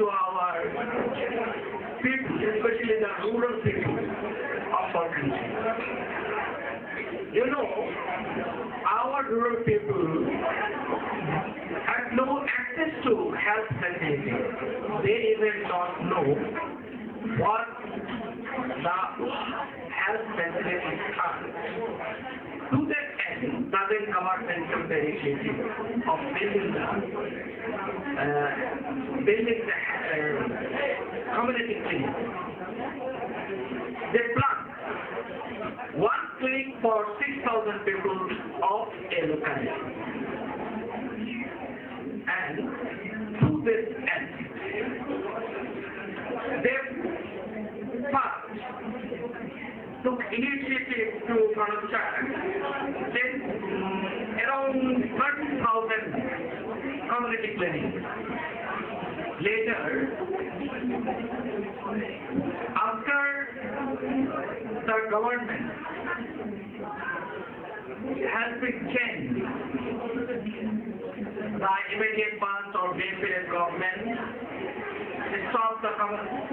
to our people, especially the rural people of our country. You know, our rural people have no access to health facilities. They even don't know what the health facilities are. To that end, present governmental initiative of building the community clinic. They plan one clinic for 6,000 people of a locality. And to this end, they first took initiative to construct around 30,000 community clinics. Later, after the government has been changed, the immediate past or Bayfair government stopped the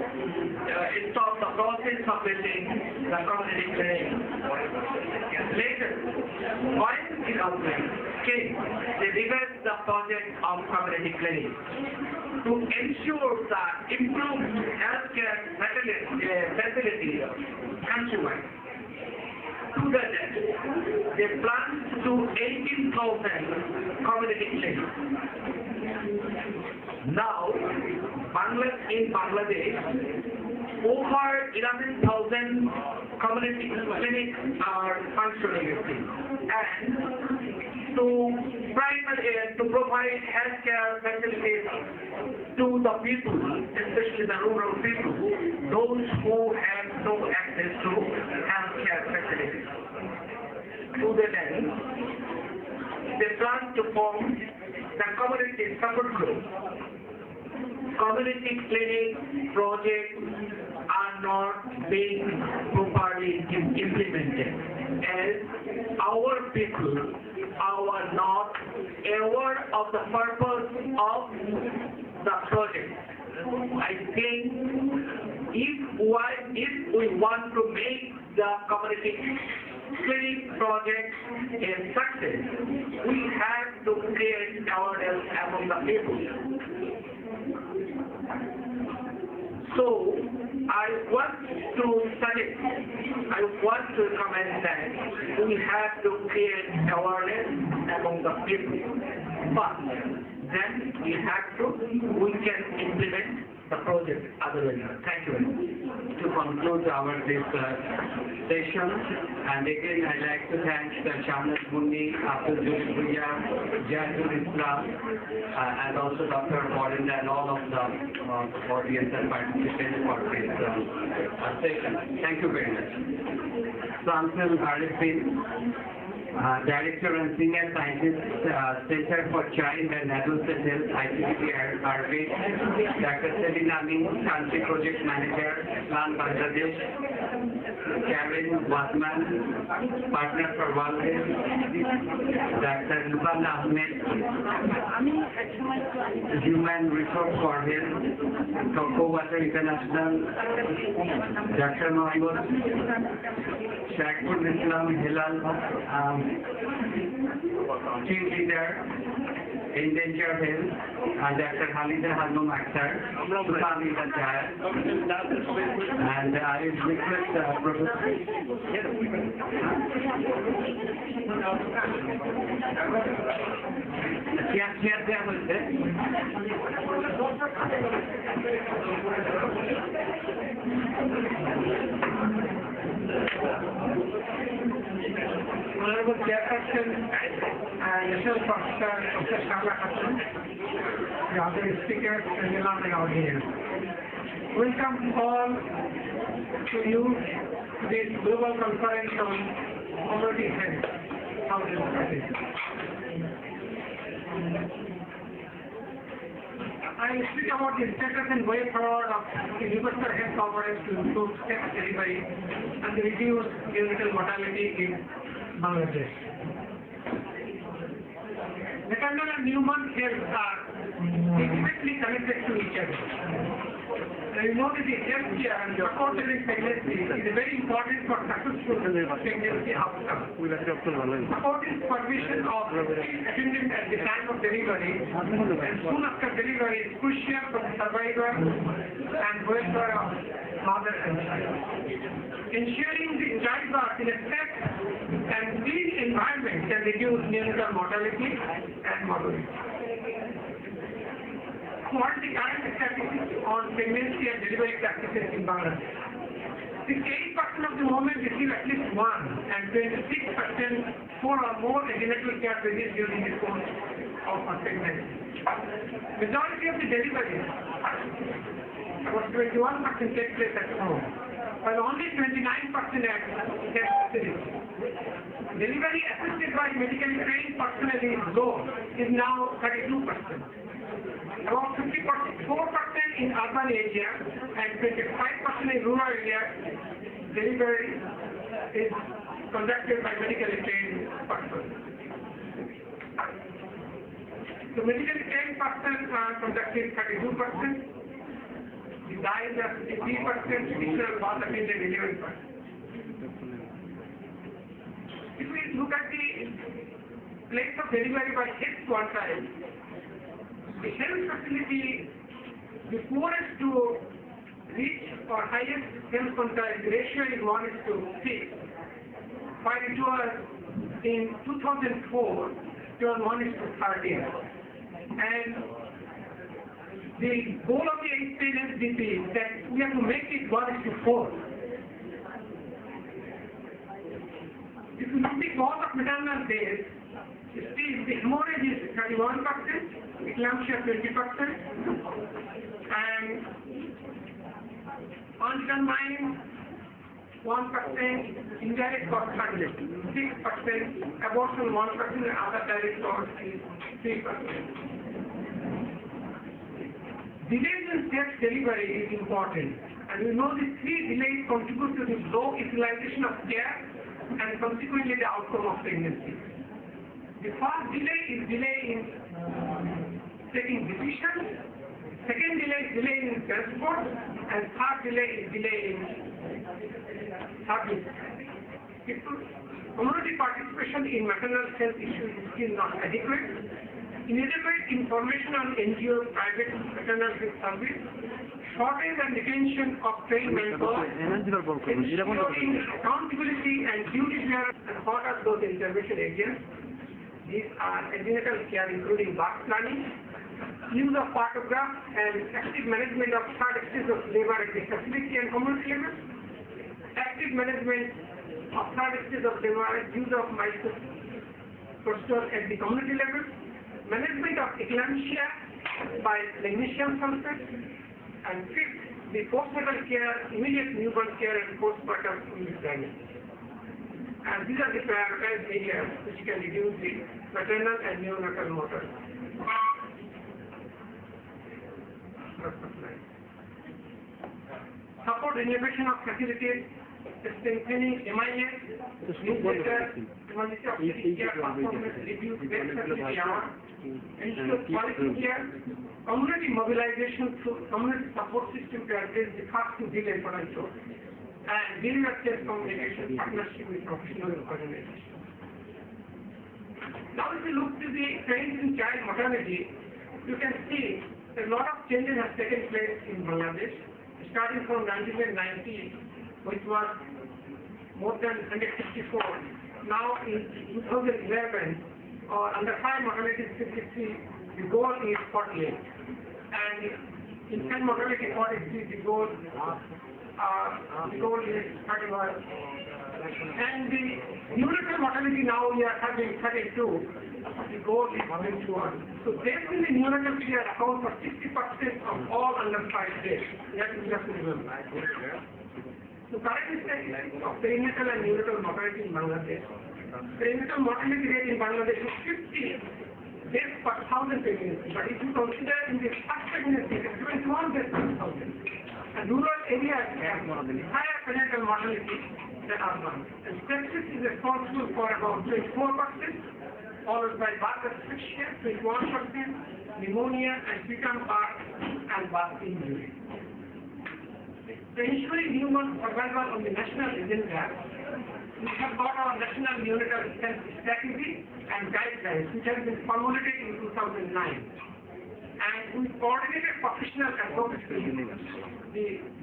process of building the community clinic. Later, when the government came, they revised the project of community clinic to ensure the improved healthcare facilities countrywide. To that end, they planned to 18,000 community clinics. Now, in Bangladesh, over 11,000 community clinics are functioning, and to provide healthcare facilities to the people, especially the rural people, those who have no access to healthcare facilities. To that end, they plan to form the community support group. Community clinic projects are not being properly implemented, as our people are not aware of the purpose of the project. I think if we want to make the community clinic project a success, we have to create awareness among the people. So, I want to recommend that we have to create awareness among the people. But then we can implement the project otherwise. Thank you very much. To conclude this session, and again I'd like to thank Shamnaz Mundi, Abdul Jalil Bhuiya, Jazul Islam, and also Dr. Borinda and all of the audience and participants for this session. Thank you very much. Samsul Arifin, Director and Senior Scientist, Center for Child and Adolescent Health, ICDP Arbit, Dr. Selina Amin, Country Project Manager, Plan Bangladesh, Karen Watman, Partner for World Health, Dr. Luban Ahmed, Human Resource for Health, Cocoa Water International, Dr. Mohammed, Shakul Islam Hilal, Team Leader, Endangered Health, Dr. Halida Hanum Akhtar, Sufami Dajjal, and I request Professor. Honorable Chairperson and National Professor Dr. Shamla Hassan, the other speakers and the lovely audience. Welcome all to you to this global conference on community health. I will speak about the status and way forward of universal health coverage to improve health delivery and reduce neonatal mortality in Bangladesh. Maternal and newborn health are intimately connected to each other. you know that the healthcare and support during pregnancy is very important for successful pregnancy outcome. Supporting supervision of attendant at the time of delivery and soon after delivery is crucial for the survival and welfare of mother and child. Ensuring the childbirth in a safe and clean environment can reduce neonatal mortality and morbidity. What is the current statistics on pregnancy and delivery practices in Bangladesh? 68% of the women receive at least one, and 26% 4 or more antenatal care visits during the course of a pregnancy. Majority of the deliveries, about 21%, take place at home, while only 29% at health facilities. Delivery assisted by medically trained personnel is low, is now 32%. About 54% in urban area and 25% in rural area, delivery is conducted by medically trained personnel. So medically trained personnel are conducting 32%, the guys are 53%, traditional birth attendant 11%. If we look at the place of delivery by health quantile, the health facility, the poorest to reach or highest health quantile, the ratio is 1:6. While it was in 2004, it was 1:13. And the goal of the NSDP is that we have to make it 1:4. If you look at the cause of maternal death, still the hemorrhage is 31%. Eclampsia 20%, and undetermined 1%, indirect cause 6%, abortion 1%, and other direct cause is 3%. Delays in sex delivery is important, and we know the 3 delays contribute to the low utilization of care and consequently the outcome of pregnancy. The first delay is delay in taking decisions, second delay is delay in transport, and third delay is delay in service. Community participation in maternal health issues is still not adequate. Inadequate information on NGOs, private maternal health service, shortage and detention of trained manpower, ensuring accountability and duty bearers, and what are those intervention agents? These are antenatal care including birth planning, use of partograph, and active management of third stage of labor at the facility and community level, active management of third stage of labor, use of microprocessor at the community level, management of eclampsia by magnesium sulfate, and fifth, the postnatal care, immediate newborn care, and postpartum planning. And these are the prioritized areas which can reduce the maternal and neonatal mortality. Support innovation of facilities, strengthening MIS, emergency obstetric care performance, reduce bed facility hours, ensure quality care, community mobilization through community support system to address the first 2 delays for control, and deliver care communication partnership with professional organizations. Now if you look to the trends in child mortality, you can see a lot of changes have taken place in Bangladesh, starting from 1990, which was more than 164. Now in 2011, under 5 mortality 53, the goal is 48. And infant mortality 43, the goal is 31. And the neonatal mortality now we are having 32. The goal is 21. So deaths in the neonatal care account for 60% of all under 5 days. That is just remember. So current statistics of perinatal and neonatal mortality in Bangladesh. Perinatal mortality rate in Bangladesh is 50 deaths per 1,000 pregnancies. But if you consider in the first pregnancy, it is 21 deaths per 1,000. And rural areas have higher perinatal mortality than urban. And sepsis is responsible for about 24%, followed by birth asphyxia, 21%, pneumonia, and preterm birth and birth injury. To ensure human survival on the national agenda, we have got our national neonatal health strategy and guidelines, which have been formulated in 2009. And we coordinated professional advocacy. The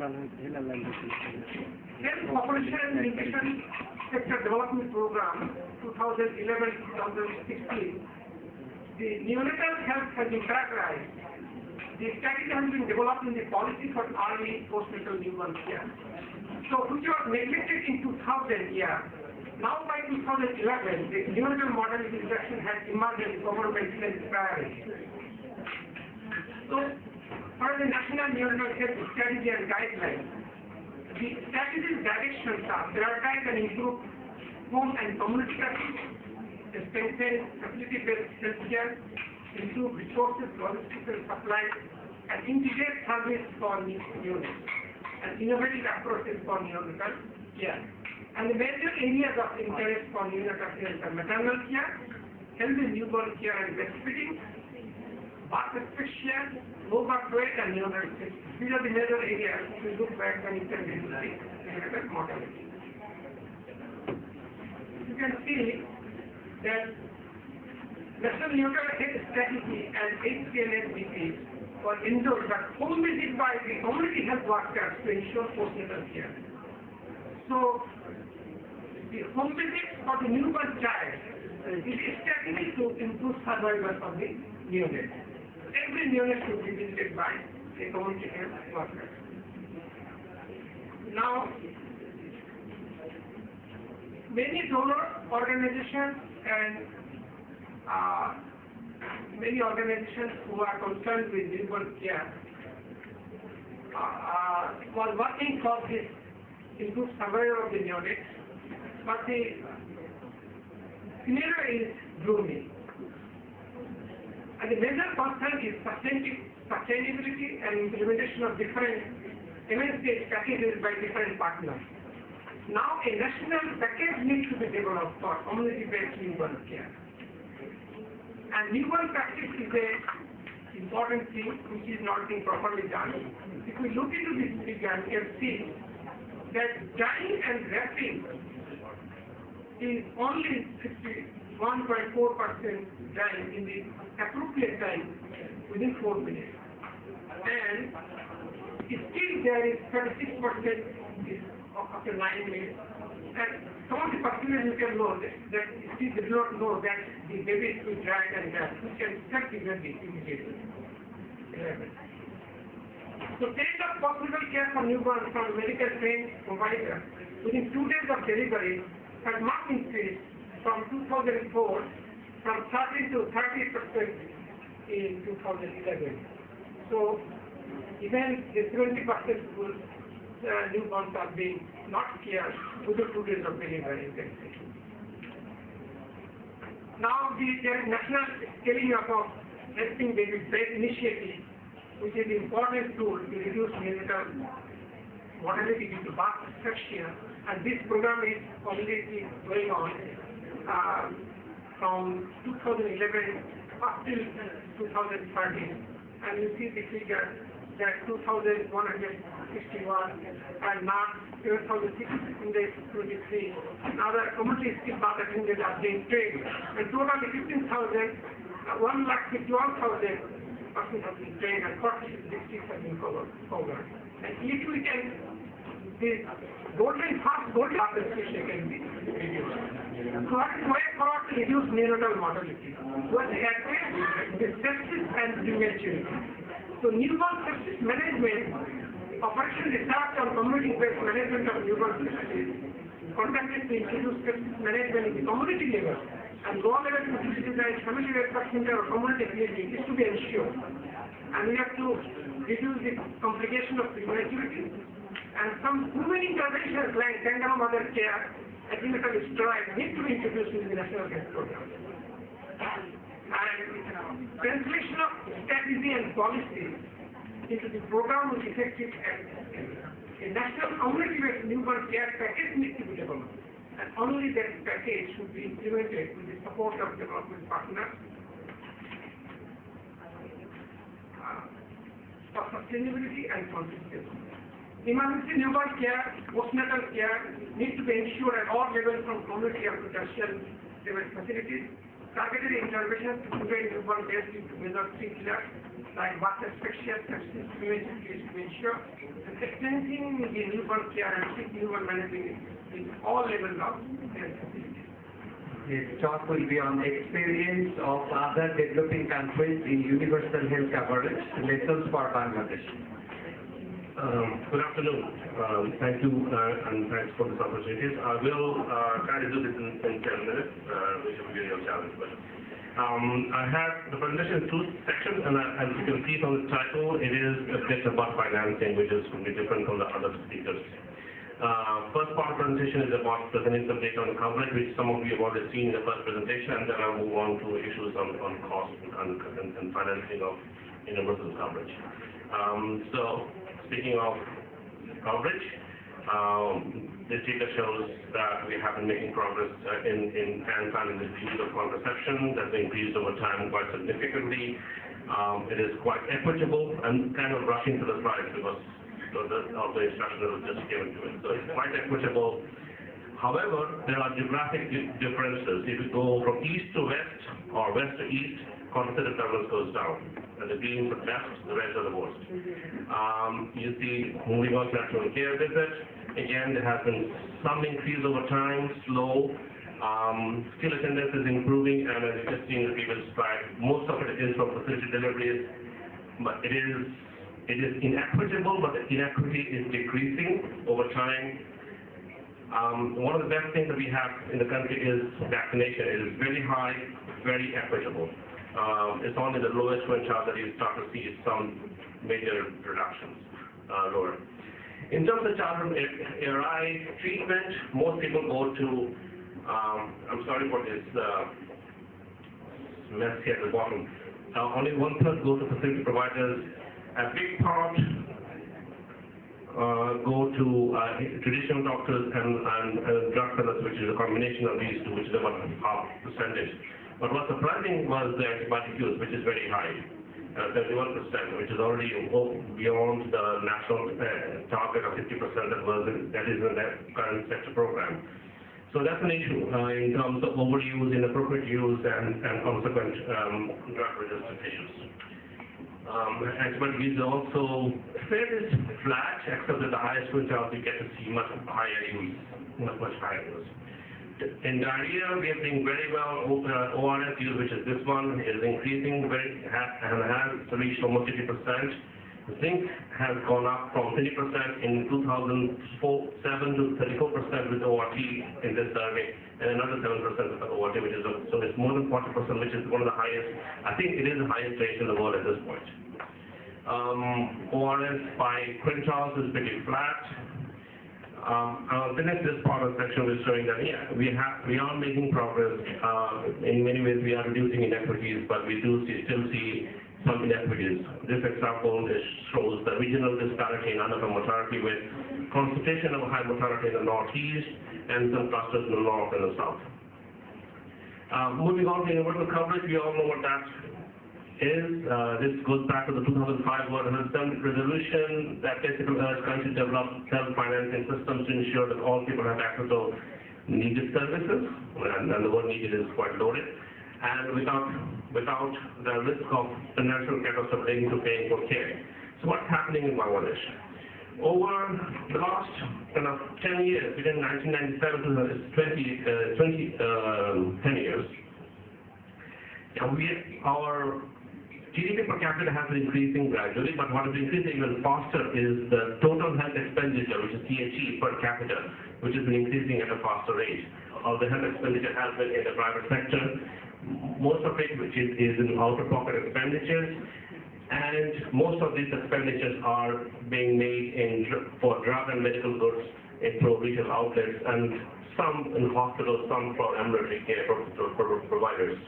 Health Population and Nutrition Sector Development Program 2011-2016. The neonatal health has been characterized. The strategy has been developed in the policy for early postnatal newborn care. So, which was neglected in 2000 year. Now by 2011, the neonatal mortality reduction has emerged as government health priority. So, for the National Neonatal Health Strategy and Guidelines, the strategy's directions are prioritize and improve home and community practice, strengthen facility-based healthcare, improve resources, logistical supply, and integrate service for neonates, and innovative approaches for neonatal care. And the major areas of interest for neonatal health are maternal care, healthy newborn care and breastfeeding, birth asphyxia, low birth weight, and neonatal safety. These are the major areas we look back when it can reduce neonatal mortality. You can see that National Neonatal Health Strategy and HCNSDP were endorsed by home visit by the community health workers to ensure postnatal care. So, the home visit for the newborn child is a strategy to improve survival of the neonate. Every neonate should be visited by a community health worker. Now, many donor organizations and many organizations who are concerned with newborn care were working for this improved survival of the neonates, but the scenario is gloomy. And the major concern is sustainability and implementation of different MNC packages by different partners. Now a national package needs to be developed for community-based newborn care. And newborn practice is an important thing which is not being properly done. If we look into this figure, we can see that dyeing and wrapping is only 51.4% dyeing in the appropriate time within 4 minutes. And still there is 36% after 9 minutes. And some of the percentages you can know that still they do not know that the baby is to dried and that which can affect the baby immediately. So take up possible care for newborn from medical trained provider within 2 days of delivery has marked increase from 2004 from 30 to 30% in 2011. So even the 70% newborns are being not cared within 2 days of delivery. Now there is national scaling up of helping babies bed initiative, which is an important tool to reduce neonatal mortality due to birth asphyxia, and this program is already going on from 2011 up till 2013, and you see the figure that 2,161 and now 7,623. Now the community skill birth attendants are being trained, and totally 15,000, 1,51,000 persons have been trained and 46 districts have been covered. And if we can, this golden birth asphyxia can be reduced. So what is way forward to reduce neonatal mortality? Was address the sepsis and prematurity. So newborn sepsis management, operation research on community-based management of newborn sepsis, conducted to introduce sepsis management in the community level and lower level to digitize family-based center or community clinic is to be ensured. And we have to reduce the complication of prematurity. And some human interventions like tender mother care, antenatal steroids need to be introduced in the national health program. And translation of strategy and policy into the program with effective a national community-based newborn care package needs to be developed. And only that package should be implemented with the support of development partners for sustainability and consistency. Emergency newborn care, postnatal care need to be ensured at all levels from community up to tertiary level facilities. Targeted interventions to prevent newborn deaths due to major three pillars like birth asphyxia, sepsis, prevention case to ensure and extending the newborn care and sick newborn management in all levels of health facilities. This talk will be on experience of other developing countries in universal health coverage, lessons for Bangladesh. Good afternoon. Thank you and thanks for this opportunity. I will try to do this in 10 minutes, which will be a real challenge. But I have the presentation in two sections, and as you can see from the title, it is a bit about financing, which is completely different from the other speakers. First part of the presentation is about presenting some data on coverage, which some of you have already seen in the first presentation, and then I'll move on to issues on cost and financing of universal coverage. So, speaking of coverage, this data shows that we have been making progress in planning the use of contraception. That's increased over time quite significantly. It is quite equitable. I'm kind of rushing to the slides because of the instruction that was just given to it. So it's quite equitable. However, there are geographic differences. If you go from east to west or west to east, contraceptive prevalence goes down. And the green is the best, the reds are the worst. You see, moving on to natural care visit, again, there has been some increase over time, slow. Still attendance is improving, and as you just seen in the previous slide, most of it is from facility deliveries, but it is inequitable, but the inequity is decreasing over time. One of the best things that we have in the country is vaccination. It is very high, very equitable. It's only the lowest quintile that you start to see some major reductions lower. In terms of childhood ARI treatment, most people go to, I'm sorry for this mess here at the bottom. Only 1/3 go to facility providers. A big part go to traditional doctors and drug sellers, which is a combination of these two, which is about half percentage. But what's surprising was the antibiotic use, which is very high, 31%, which is already beyond the national target of 50% that is in the current sector program. So that's an issue in terms of overuse, inappropriate use, and consequent drug-resistant issues. Antibiotic use is also fairly flat, except that the highest quintiles you get to see much higher use, much higher use. In diarrhea, we are doing very well. ORS use, which is this one, is increasing and has reached almost 50%. Zinc has gone up from 30% in 2007 to 34% with ORT in this survey, and another 7% with the ORT, which is so it's more than 40%, which is one of the highest. I think it is the highest rate in the world at this point. ORS by quintiles is pretty flat. I'll finish this part of the section with showing that we are making progress. In many ways, we are reducing inequities, but we do still see some inequities. This example shows the regional disparity in underfund mortality with concentration of high mortality in the northeast and some clusters in the north and the south. Moving on to universal coverage, we all know what that is. This goes back to the 2005 World Health Summit resolution that basically urged countries to develop self-financing systems to ensure that all people have access to needed services, and the word needed is quite loaded, and without the risk of financial catastrophe to paying for care. So what's happening in Bangladesh? Over the last 10 years, between 1997 to 10 years, our GDP per capita has been increasing gradually, but what is increasing even faster is the total health expenditure, which is THE per capita, which has been increasing at a faster rate. All the health expenditure has been in the private sector, most of it which is in out-of-pocket expenditures, and most of these expenditures are being made for drug and medical goods through retail outlets, and some in hospitals, some for ambulatory care providers.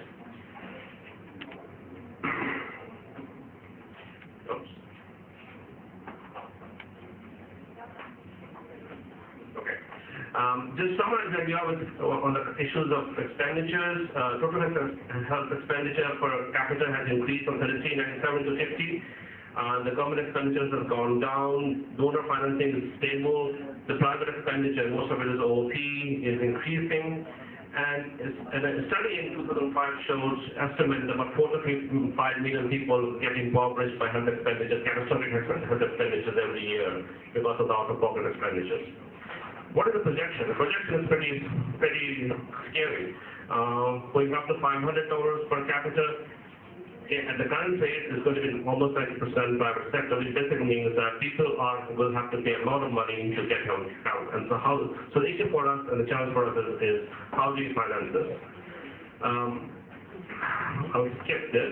Just summarize where we are on the issues of expenditures. Total health expenditure per capita has increased from 33.97 to 50. The government expenditures have gone down, donor financing is stable, the private expenditure, most of it is OP, is increasing, and a study in 2005 shows estimates about 4 to 5 million people get impoverished by health expenditures, catastrophic health expenditures every year because of the out-of-pocket expenditures. What is the projection? The projection is pretty scary. Going up to $500 per capita. At the current rate, it's going to be almost 90% private sector, which basically means that people will have to pay a lot of money to get health. And so the issue for us and the challenge for us is how do you finance this? I'll skip this.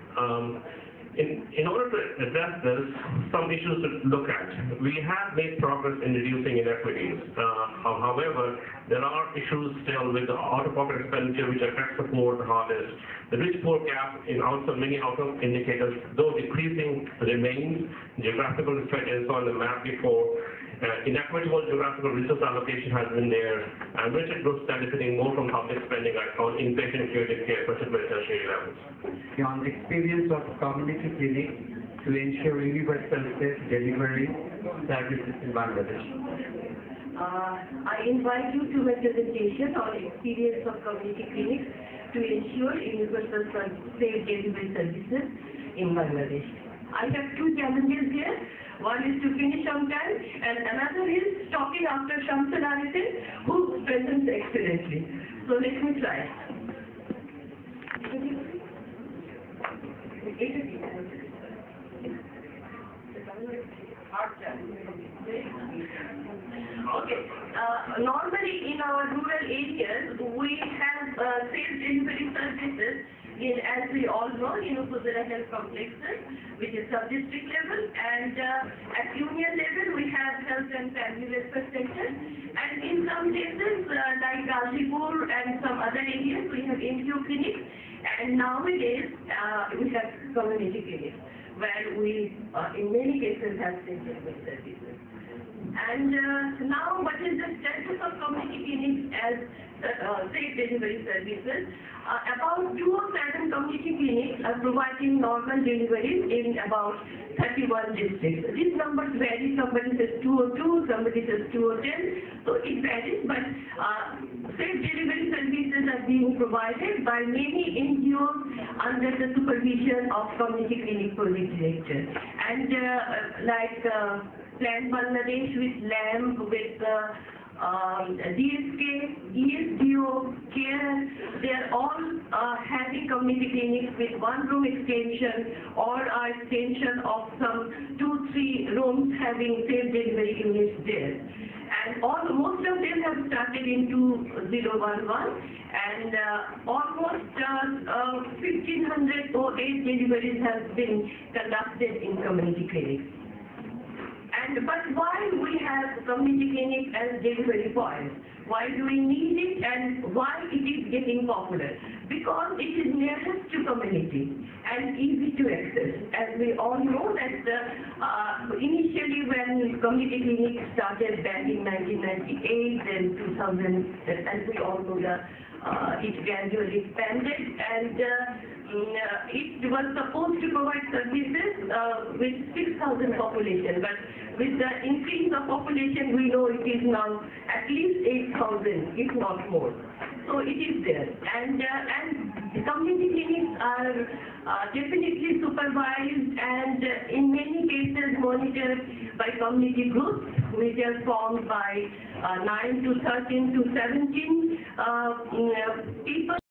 In order to address this, some issues to look at. We have made progress in reducing inequities. However, there are issues still with the out-of-pocket expenditure which affects the poor the hardest. The rich-poor gap in many outcome indicators, though decreasing, remains. Geographical spread is on the map before. Inequitable geographical resource allocation has been there, and richer groups benefiting more from public spending on inpatient curative care, particularly tertiary levels. On the experience of community clinics to ensure universal safe delivery services in Bangladesh. I invite you to a presentation on experience of community clinics to ensure universal safe delivery services in Bangladesh. I have two challenges here. One is to finish on time, and another is talking after Shamsul Arifin, who presents excellently. So let me try. Okay. Normally in our rural areas, we have safe delivery services in, as we all know, Fuzira Health Complexes, which is sub-district level, and at union level we have health and family welfare centers, and in some places like Gazipur and some other areas we have NGO clinics, and nowadays we have community clinics where we in many cases have safe delivery services. And now what is the status of community clinics as safe delivery services? About 2 or 7 community clinics are providing normal deliveries in about 31 districts. These numbers vary. Somebody says 202, somebody says 210. So it varies, but safe delivery services are being provided by many NGOs under the supervision of community clinic project director. And like Plan Bangladesh with LAMP, with DSK, ESDO, CARE, they are all having community clinics with 1-room extension or extension of some 2-3 rooms having safe delivery units there. And most of them have started in 2011, and almost 1,508 deliveries have been conducted in community clinics. But why we have community clinic as delivery points? Why do we need it, and why it is getting popular? Because it is nearest to community and easy to access. As we all know that initially when community clinics started back in 1998 and 2000, as we all know, it gradually expanded, and it was supposed to provide services with 6,000 population, but with the increase of population, we know it is now at least 8,000, if not more. So it is there, and community clinics are definitely supervised and in many cases monitored by community groups, which are formed by 9 to 13 to 17 people.